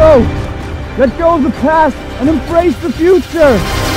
go! Let go of the past and embrace the future!